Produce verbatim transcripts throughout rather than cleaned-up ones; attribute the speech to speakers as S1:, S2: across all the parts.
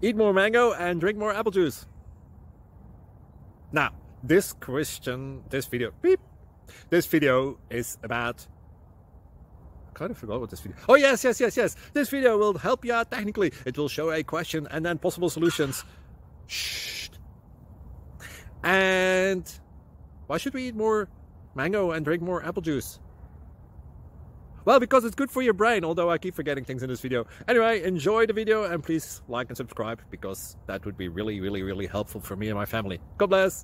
S1: Eat more mango and drink more apple juice. Now, this question, this video, beep, this video is about, I kind of forgot what this video, oh yes, yes, yes, yes, this video will help you out technically. It will show a question and then possible solutions. Shh. And why should we eat more mango and drink more apple juice? Well, because it's good for your brain, although I keep forgetting things in this video. Anyway, enjoy the video and please like and subscribe, because that would be really, really, really helpful for me and my family. God bless!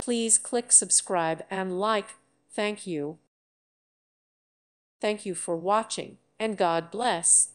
S2: Please click subscribe and like. Thank you. Thank you for watching, and God bless.